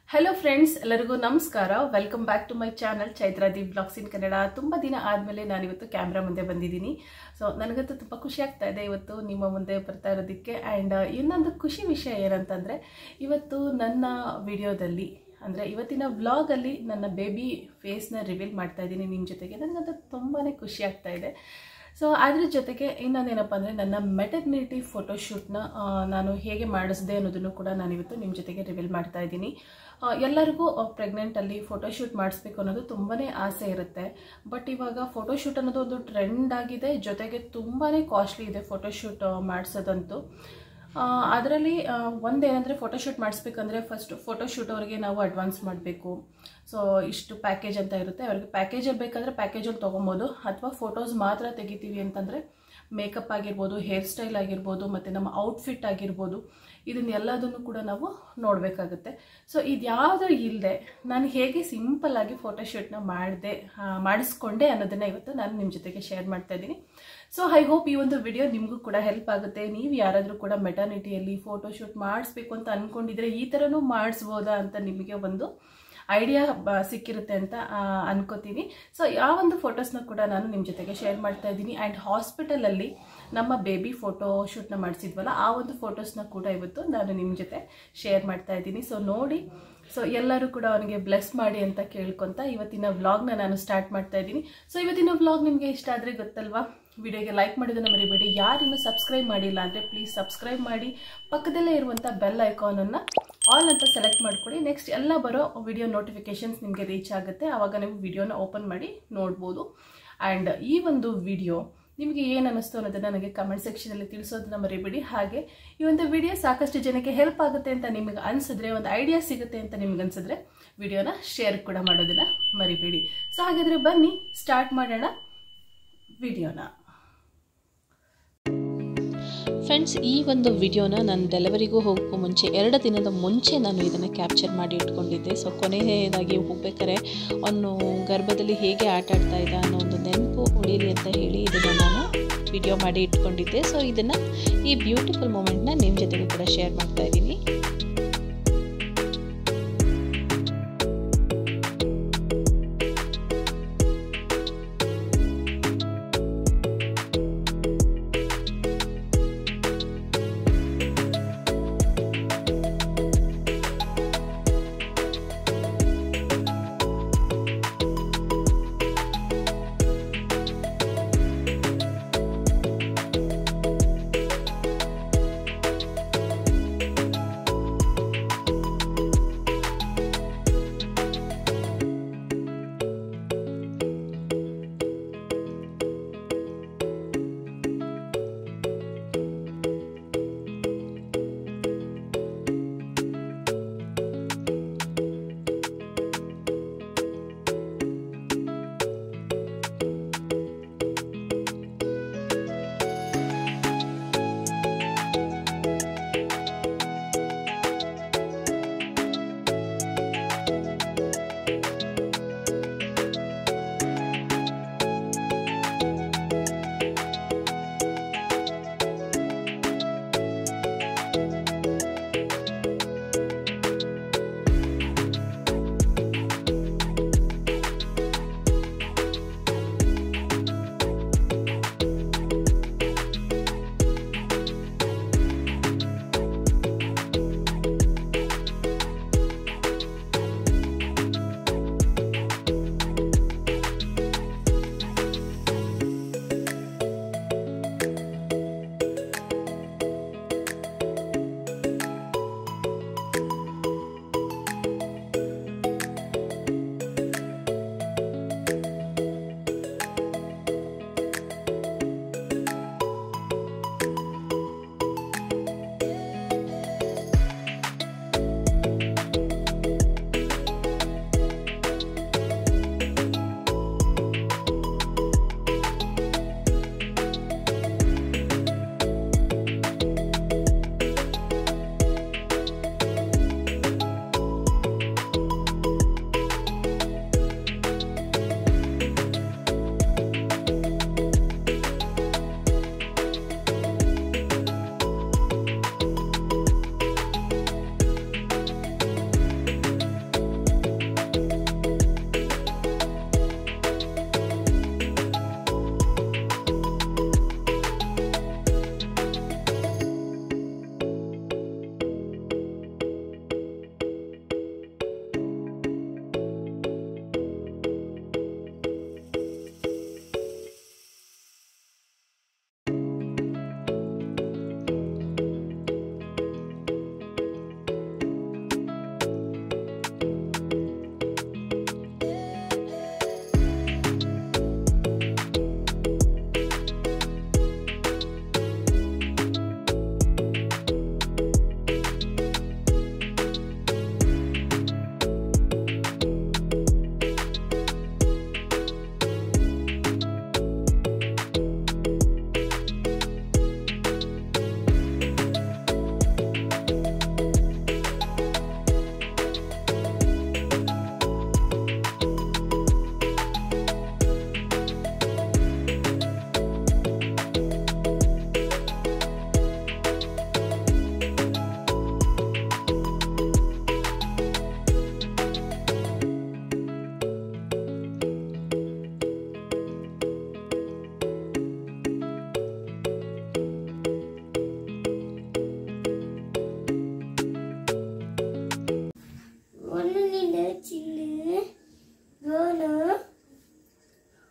Hello friends, ಎಲ್ಲರಿಗೂ ನಮಸ್ಕಾರ. Welcome back to my channel chaithradeepvlogs in kannada. ತುಂಬಾ ದಿನ ಆದ್ಮೇಲೆ ನಾನು ಇವತ್ತು ಕ್ಯಾಮೆರಾ ಮುಂದೆ ಬಂದಿದ್ದೀನಿ. ಸೊ ನನಗಂತೂ ತುಂಬಾ ಖುಷಿ ಆಗ್ತಾ ಇದೆ ಇವತ್ತು ನಿಮ್ಮ ಮುಂದೆ ಬರ್ತಾ ಇರೋದಕ್ಕೆ. ಅಂಡ್ ಇನ್ನೊಂದು ಖುಷಿ ವಿಷಯ ಏನಂತಂದ್ರೆ ಇವತ್ತು ನನ್ನ ವಿಡಿಯೋದಲ್ಲಿ ಅಂದ್ರೆ ಇವತ್ತಿನ ವ್ಲಾಗ್ ಅಲ್ಲಿ ನನ್ನ ಬೇಬಿ ಫೇಸ್ ನ ರಿವೀಲ್ ಮಾಡ್ತಾ ಇದ್ದೀನಿ ನಿಮ್ಮ ಜೊತೆಗೆ. ನನಗಂತೂ ತುಂಬಾನೇ ಖುಷಿ ಆಗ್ತಾ ಇದೆ. ಸೊ ಅದ್ರ ಜೊತೆಗೆ ಇನ್ನೊಂದೇನಪ್ಪ ಅಂದರೆ ನನ್ನ ಮೆಟರ್ನಿಟಿ ಫೋಟೋಶೂಟ್ನ ನಾನು ಹೇಗೆ ಮಾಡಿಸಿದೆ ಅನ್ನೋದನ್ನು ಕೂಡ ನಾನು ಇವತ್ತು ನಿಮ್ಮ ಜೊತೆಗೆ ರಿವೀಲ್ ಮಾಡ್ತಾ ಇದ್ದೀನಿ. ಎಲ್ಲರಿಗೂ ಪ್ರೆಗ್ನೆಂಟಲ್ಲಿ ಫೋಟೋಶೂಟ್ ಮಾಡಿಸ್ಬೇಕು ಅನ್ನೋದು ತುಂಬಾ ಆಸೆ ಇರುತ್ತೆ. ಬಟ್ ಇವಾಗ ಫೋಟೋಶೂಟ್ ಅನ್ನೋದು ಒಂದು ಟ್ರೆಂಡ್ ಆಗಿದೆ, ಜೊತೆಗೆ ತುಂಬಾ ಕಾಸ್ಟ್ಲಿ ಇದೆ ಫೋಟೋಶೂಟ್ ಮಾಡಿಸೋದಂತೂ. ಅದರಲ್ಲಿ ಒಂದೇನೆಂದರೆ ಫೋಟೋಶೂಟ್ ಮಾಡಿಸ್ಬೇಕಂದ್ರೆ ಫಸ್ಟ್ ಫೋಟೋಶೂಟ್ ಅವ್ರಿಗೆ ನಾವು ಅಡ್ವಾನ್ಸ್ ಮಾಡಬೇಕು. ಸೊ ಇಷ್ಟು ಪ್ಯಾಕೇಜ್ ಅಂತ ಇರುತ್ತೆ, ಅವ್ರಿಗೆ ಪ್ಯಾಕೇಜಲ್ಲಿ ಬೇಕಾದರೆ ಪ್ಯಾಕೇಜಲ್ಲಿ ತೊಗೊಬೋದು, ಅಥವಾ ಫೋಟೋಸ್ ಮಾತ್ರ ತೆಗಿತೀವಿ ಅಂತಂದರೆ ಮೇಕಪ್ ಆಗಿರ್ಬೋದು, ಹೇರ್ ಸ್ಟೈಲ್ ಆಗಿರ್ಬೋದು, ಮತ್ತು ನಮ್ಮ ಔಟ್ಫಿಟ್ ಆಗಿರ್ಬೋದು, ಇದನ್ನೆಲ್ಲದನ್ನು ಕೂಡ ನಾವು ನೋಡಬೇಕಾಗುತ್ತೆ. ಸೊ ಇದ್ಯಾವುದೂ ಇಲ್ಲದೆ ನಾನು ಹೇಗೆ ಸಿಂಪಲ್ಲಾಗಿ ಫೋಟೋಶೂಟ್ನ ಮಾಡಿಸ್ಕೊಂಡೆ ಅನ್ನೋದನ್ನು ಇವತ್ತು ನಾನು ನಿಮ್ಮ ಜೊತೆಗೆ ಶೇರ್ ಮಾಡ್ತಾ ಇದ್ದೀನಿ. ಸೊ ಐ ಹೋಪ್ ಈ ಒಂದು ವಿಡಿಯೋ ನಿಮಗೂ ಕೂಡ ಹೆಲ್ಪ್ ಆಗುತ್ತೆ. ನೀವು ಯಾರಾದರೂ ಕೂಡ ಮೆಟರ್ನಿಟಿಯಲ್ಲಿ ಫೋಟೋಶೂಟ್ ಮಾಡಿಸ್ಬೇಕು ಅಂತ ಅಂದ್ಕೊಂಡಿದ್ರೆ ಈ ಥರನೂ ಮಾಡಿಸ್ಬೋದಾ ಅಂತ ನಿಮಗೆ ಒಂದು ಐಡಿಯಾ ಸಿಕ್ಕಿರುತ್ತೆ ಅಂತ ಅನ್ಕೋತೀನಿ. ಸೊ ಯಾವೊಂದು ಫೋಟೋಸ್ನ ಕೂಡ ನಾನು ನಿಮ್ಮ ಜೊತೆಗೆ ಶೇರ್ ಮಾಡ್ತಾ ಇದ್ದೀನಿ. ಆ್ಯಂಡ್ ಹಾಸ್ಪಿಟಲಲ್ಲಿ ನಮ್ಮ ಬೇಬಿ ಫೋಟೋಶೂಟ್ನ ಮಾಡಿಸಿದ್ವಲ್ಲ ಆ ಒಂದು ಫೋಟೋಸ್ನ ಕೂಡ ಇವತ್ತು ನಾನು ನಿಮ್ಮ ಜೊತೆ ಶೇರ್ ಮಾಡ್ತಾ ಇದ್ದೀನಿ. ಸೊ ನೋಡಿ, ಸೊ ಎಲ್ಲರೂ ಕೂಡ ಅವನಿಗೆ ಬ್ಲೆಸ್ ಮಾಡಿ ಅಂತ ಕೇಳ್ಕೊತ ಇವತ್ತಿನ ವ್ಲಾಗ್ನ ನಾನು ಸ್ಟಾರ್ಟ್ ಮಾಡ್ತಾ ಇದ್ದೀನಿ. ಸೊ ಇವತ್ತಿನ ವ್ಲಾಗ್ ನಿಮಗೆ ಇಷ್ಟ ಆದರೆ ಗೊತ್ತಲ್ವಾ, ವಿಡಿಯೋಗೆ ಲೈಕ್ ಮಾಡೋದನ್ನು ಮರಿಬೇಡಿ. ಯಾರಿನ್ನೂ ಸಬ್ಸ್ಕ್ರೈಬ್ ಮಾಡಿಲ್ಲ ಅಂದರೆ ಪ್ಲೀಸ್ ಸಬ್ಸ್ಕ್ರೈಬ್ ಮಾಡಿ, ಪಕ್ಕದಲ್ಲೇ ಇರುವಂಥ ಬೆಲ್ ಐಕಾನನ್ನು ಆಲ್ ಅಂತ ಸೆಲೆಕ್ಟ್ ಮಾಡ್ಕೊಳ್ಳಿ. ನೆಕ್ಸ್ಟ್ ಎಲ್ಲ ಬರೋ ವಿಡಿಯೋ ನೋಟಿಫಿಕೇಷನ್ಸ್ ನಿಮಗೆ ರೀಚ್ ಆಗುತ್ತೆ, ಆವಾಗ ನೀವು ವಿಡಿಯೋನ ಓಪನ್ ಮಾಡಿ ನೋಡ್ಬೋದು. ಆ್ಯಂಡ್ ಈ ಒಂದು ವಿಡಿಯೋ ನಿಮಗೆ ಏನು ಅನ್ನಿಸ್ತು ಅನ್ನೋದನ್ನು ನನಗೆ ಕಮೆಂಟ್ ಸೆಕ್ಷನಲ್ಲಿ ತಿಳಿಸೋದನ್ನ ಮರಿಬೇಡಿ. ಹಾಗೆ ಈ ಒಂದು ವಿಡಿಯೋ ಸಾಕಷ್ಟು ಜನಕ್ಕೆ ಹೆಲ್ಪ್ ಆಗುತ್ತೆ ಅಂತ ನಿಮಗೆ ಅನಿಸಿದ್ರೆ, ಒಂದು ಐಡಿಯಾ ಸಿಗುತ್ತೆ ಅಂತ ನಿಮ್ಗೆ ಅನಿಸಿದ್ರೆ ವಿಡಿಯೋನ ಶೇರ್ ಕೂಡ ಮಾಡೋದನ್ನು ಮರಿಬೇಡಿ. ಸೊ ಹಾಗಾದರೆ ಬನ್ನಿ ಸ್ಟಾರ್ಟ್ ಮಾಡೋಣ ವಿಡಿಯೋನ. ಫ್ರೆಂಡ್ಸ್, ಈ ಒಂದು ವಿಡಿಯೋನ ನಾನು ಡೆಲಿವರಿಗೂ ಹೋಗೋಕ್ಕೂ ಮುಂಚೆ 2 ದಿನದ ಮುಂಚೆ ನಾನು ಇದನ್ನು ಕ್ಯಾಪ್ಚರ್ ಮಾಡಿ ಇಟ್ಕೊಂಡಿದ್ದೆ. ಸೊ ಕೊನೆಯದಾಗಿ ಹೋಗ್ಬೇಕಾದ್ರೆ ಅವನು ಗರ್ಭದಲ್ಲಿ ಹೇಗೆ ಆಟ ಆಡ್ತಾ ಇದ್ದ ಅನ್ನೋ ಒಂದು ನೆನಪು ಉಳೀಲಿ ಅಂತ ಹೇಳಿ ಇದನ್ನು ನಾನು ವಿಡಿಯೋ ಮಾಡಿ ಇಟ್ಕೊಂಡಿದ್ದೆ. ಸೊ ಇದನ್ನು ಈ ಬ್ಯೂಟಿಫುಲ್ ಮೂಮೆಂಟ್ನ ನಿಮ್ಮ ಜೊತೆಗೂ ಕೂಡ ಶೇರ್ ಮಾಡ್ತಾ ಇದ್ದೀನಿ.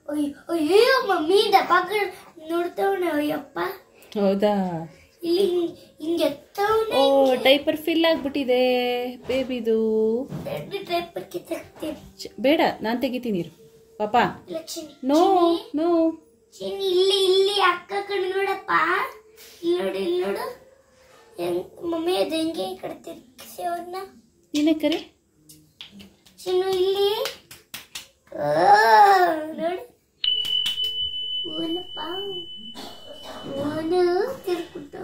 ಅಯ್ಯೋ ಮಮ್ಮಿ ಡಬ್ಬಗಳು ನೋಡ್ತಾವಣ ಅಯ್ಯಪ್ಪ ಹೌದಾ ಇಲ್ಲಿ ಹಿಂಗೆ ಎತ್ತವನೆ ಓ ಡೈಪರ್ ಫಿಲ್ ಆಗ್ಬಿಟ್ಟಿದೆ ಬೇಬಿದು ಡೈಪರ್ ಕಿತ್ತಾಕ್ತೀನಿ ಬೇಡ ನಾನು ತೆಗಿತೀನಿ ಇರು ಪಾಪ ಲಕ್ಷ್ಮಿ ನೋ ನೋ ಚಿನ್ನಿ ಇಲ್ಲಿ ಅಕ್ಕ ಕಣ್ಣು ನೋಡಪ್ಪ ಇಲ್ಲಿ ನೋಡು ಮಮ್ಮಿ ಅದು ಹೆಂಗೆ ಈ ಕಡೆ ತಿರ್ಗಿಸಿ ಅವ್ರನ್ನ ನೀನೇ ಕರೆ ಚಿನ್ನು ಇಲ್ಲಿ ನೋಡಿ ಓನಪ್ಪ ಓನು ತಿರ್ಬಿಟ್ಟು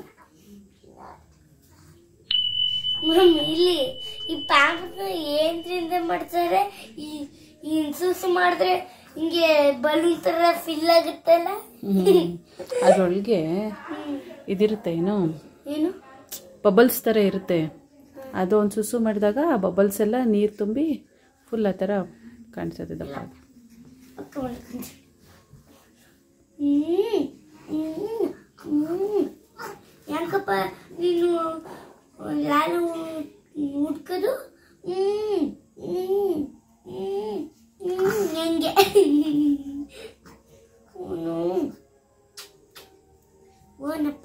ಮಮ್ಮಿ ಇಲ್ಲಿ ಈ ಪ್ಯಾಂಪರ್ನ ಏನ್ರಿಂದ ಮಾಡ್ತಾರೆ ಈ ಇನ್ಸೂಸು ಮಾಡಿದ್ರೆ ಹಿಂಗೆ ಬಲೂನ್ ತರ ಫಿಲ್ ಆಗುತ್ತಲ್ಲ ಅದ್ರೊಳಗೆ ಇದಿರುತ್ತೆ ಏನು ಬಬಲ್ಸ್ ಥರ ಇರುತ್ತೆ ಅದು ಒಂದು ಸುಸು ಮಾಡಿದಾಗ ಆ ಬಬಲ್ಸ್ ಎಲ್ಲ ನೀರು ತುಂಬಿ ಫುಲ್ ಆ ಥರ ಕಾಣಿಸುತ್ತೆ ದಪ್ಪ ಯಾಕಪ್ಪ ನೀನು ನಾನು ಹುಡ್ಕೋದು ಹೆಂಗೆ ಓನಪ್ಪ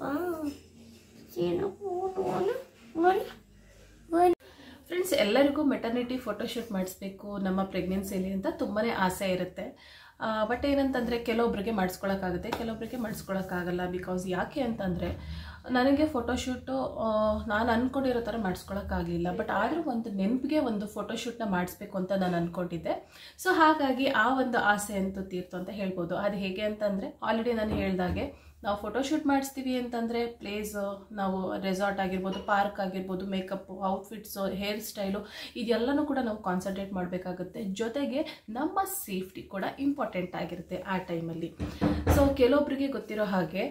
ಫ್ರೆಂಡ್ಸ್ ಎಲ್ಲರಿಗೂ ಮೆಟರ್ನಿಟಿ ಫೋಟೋಶೂಟ್ ಮಾಡಿಸ್ಬೇಕು ನಮ್ಮ ಪ್ರೆಗ್ನೆನ್ಸಿಯಲ್ಲಿ ಅಂತ ತುಂಬಾ ಆಸೆ ಇರುತ್ತೆ ಬಟ್ ಏನಂತಂದರೆ ಕೆಲವೊಬ್ಬರಿಗೆ ಮಾಡಿಸ್ಕೊಳಕ್ಕಾಗುತ್ತೆ ಕೆಲವೊಬ್ಬರಿಗೆ ಮಾಡಿಸ್ಕೊಳಕ್ಕಾಗಲ್ಲ ಬಿಕಾಸ್ ಯಾಕೆ ಅಂತಂದರೆ ನನಗೆ ಫೋಟೋಶೂಟು ನಾನು ಅಂದ್ಕೊಂಡಿರೋ ಥರ ಮಾಡಿಸ್ಕೊಳಕ್ಕಾಗಲಿಲ್ಲ ಬಟ್ ಆದರೂ ಒಂದು ನೆನಪಿಗೆ ಒಂದು ಫೋಟೋಶೂಟ್ನ ಮಾಡಿಸ್ಬೇಕು ಅಂತ ನಾನು ಅಂದ್ಕೊಂಡಿದ್ದೆ ಸೊ ಹಾಗಾಗಿ ಆ ಒಂದು ಆಸೆ ಅಂತೂ ತೀರ್ತು ಅಂತ ಹೇಳ್ಬೋದು ಅದು ಹೇಗೆ ಅಂತಂದರೆ ಆಲ್ರೆಡಿ ನಾನು ಹೇಳ್ದಾಗೆ ನಾವು ಫೋಟೋಶೂಟ್ ಮಾಡಿಸ್ತೀವಿ ಅಂತಂದರೆ ಪ್ಲೇಸ್ ನಾವು ರೆಸಾರ್ಟ್ ಆಗಿರ್ಬೋದು ಪಾರ್ಕ್ ಆಗಿರ್ಬೋದು ಮೇಕಪ್ಪು ಔಟ್ಫಿಟ್ಸು ಹೇರ್ ಸ್ಟೈಲು ಇದೆಲ್ಲನೂ ಕೂಡ ನಾವು ಕಾನ್ಸಂಟ್ರೇಟ್ ಮಾಡಬೇಕಾಗುತ್ತೆ ಜೊತೆಗೆ ನಮ್ಮ ಸೇಫ್ಟಿ ಕೂಡ ಇಂಪಾರ್ಟೆಂಟ್ ಆಗಿರುತ್ತೆ ಆ ಟೈಮಲ್ಲಿ ಸೊ ಕೆಲವೊಬ್ಬರಿಗೆ ಗೊತ್ತಿರೋ ಹಾಗೆ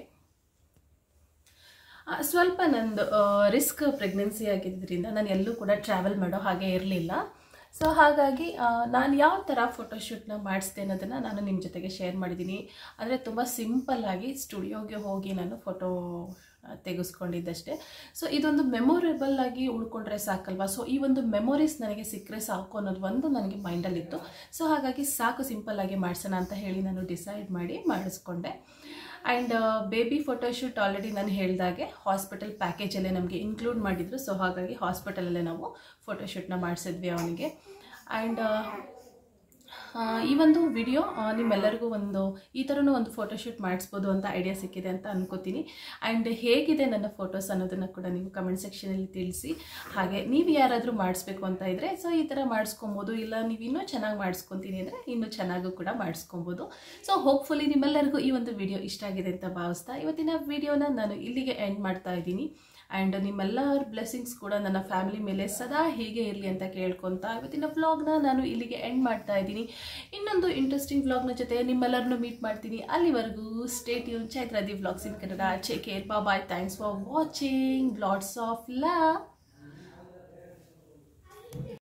ಸ್ವಲ್ಪ ನಂದು ರಿಸ್ಕ್ ಪ್ರೆಗ್ನೆನ್ಸಿ ಆಗಿದ್ದರಿಂದ ನಾನು ಎಲ್ಲೂ ಕೂಡ ಟ್ರಾವೆಲ್ ಮಾಡೋ ಹಾಗೆ ಇರಲಿಲ್ಲ ಸೊ ಹಾಗಾಗಿ ನಾನು ಯಾವ ಥರ ಫೋಟೋಶೂಟ್ನ ಮಾಡಿಸ್ದೆ ಅನ್ನೋದನ್ನು ನಾನು ನಿಮ್ಮ ಜೊತೆಗೆ ಶೇರ್ ಮಾಡಿದ್ದೀನಿ ಅಂದರೆ ತುಂಬ ಸಿಂಪಲ್ಲಾಗಿ ಸ್ಟುಡಿಯೋಗೆ ಹೋಗಿ ನಾನು ಫೋಟೋ ತೆಗೆಸ್ಕೊಂಡಿದ್ದಷ್ಟೇ ಸೊ ಇದೊಂದು ಮೆಮೊರೇಬಲ್ ಆಗಿ ಉಳ್ಕೊಂಡ್ರೆ ಸಾಕಲ್ವಾ ಸೊ ಈ ಒಂದು ಮೆಮೊರೀಸ್ ನನಗೆ ಸಿಕ್ಕರೆ ಸಾಕು ಅನ್ನೋದು ಒಂದು ನನಗೆ ಮೈಂಡಲ್ಲಿತ್ತು ಸೊ ಹಾಗಾಗಿ ಸಾಕು ಸಿಂಪಲ್ಲಾಗಿ ಮಾಡಿಸೋಣ ಅಂತ ಹೇಳಿ ನಾನು ಡಿಸೈಡ್ ಮಾಡಿ ಮಾಡಿಸ್ಕೊಂಡೆ ಆ್ಯಂಡ್ ಬೇಬಿ ಫೋಟೋಶೂಟ್ ಆಲ್ರೆಡಿ ನಾನು ಹೇಳಿದಾಗೆ ಹಾಸ್ಪಿಟಲ್ ಪ್ಯಾಕೇಜಲ್ಲೇ ನಮಗೆ ಇನ್ಕ್ಲೂಡ್ ಮಾಡಿದರು ಸೊ ಹಾಗಾಗಿ ಹಾಸ್ಪಿಟಲಲ್ಲೇ ನಾವು ಫೋಟೋಶೂಟ್ನ ಮಾಡಿಸಿದ್ವಿ ಅವನಿಗೆ ಆ್ಯಂಡ್ ಈ ಒಂದು ವಿಡಿಯೋ ನಿಮ್ಮೆಲ್ಲರಿಗೂ ಈ ಥರನೂ ಒಂದು ಫೋಟೋಶೂಟ್ ಮಾಡಿಸ್ಬೋದು ಅಂತ ಐಡಿಯಾ ಸಿಕ್ಕಿದೆ ಅಂತ ಅನ್ಕೋತೀನಿ ಆ್ಯಂಡ್ ಹೇಗಿದೆ ನನ್ನ ಫೋಟೋಸ್ ಅನ್ನೋದನ್ನು ಕೂಡ ನೀವು ಕಮೆಂಟ್ ಸೆಕ್ಷನಲ್ಲಿ ತಿಳಿಸಿ ಹಾಗೆ ನೀವು ಯಾರಾದರೂ ಮಾಡಿಸ್ಬೇಕು ಅಂತ ಇದ್ದರೆ ಸೊ ಈ ಥರ ಮಾಡಿಸ್ಕೊಬೋದು ಇಲ್ಲ ನೀವು ಇನ್ನೂ ಚೆನ್ನಾಗಿ ಮಾಡಿಸ್ಕೊತೀನಿ ಅಂದರೆ ಇನ್ನೂ ಚೆನ್ನಾಗೂ ಕೂಡ ಮಾಡಿಸ್ಕೊಬೋದು ಸೊ ಹೋಪ್ಫುಲಿ ನಿಮ್ಮೆಲ್ಲರಿಗೂ ಈ ಒಂದು ವಿಡಿಯೋ ಇಷ್ಟ ಆಗಿದೆ ಅಂತ ಭಾವಿಸ್ತಾ ಇವತ್ತಿನ ವಿಡಿಯೋನ ನಾನು ಇಲ್ಲಿಗೆ ಎಂಡ್ ಮಾಡ್ತಾ ಇದ್ದೀನಿ ಆ್ಯಂಡ್ ನಿಮ್ಮೆಲ್ಲರ ಬ್ಲೆಸ್ಸಿಂಗ್ಸ್ ಕೂಡ ನನ್ನ ಫ್ಯಾಮಿಲಿ ಮೇಲೆ ಸದಾ ಹೀಗೆ ಇರಲಿ ಅಂತ ಕೇಳ್ಕೊತಾ ಇವತ್ತಿನ ವ್ಲಾಗ್ನ ನಾನು ಇಲ್ಲಿಗೆ ಎಂಡ್ ಮಾಡ್ತಾ ಇದ್ದೀನಿ ಇನ್ನೊಂದು ಇಂಟ್ರೆಸ್ಟಿಂಗ್ ವ್ಲಾಗ್ನ ಜೊತೆ ನಿಮ್ಮೆಲ್ಲರನ್ನು ಮೀಟ್ ಮಾಡ್ತೀನಿ ಅಲ್ಲಿವರೆಗೂ stay tune Chaithradeep vlogs in Kannada take care bye thanks for watching lots of love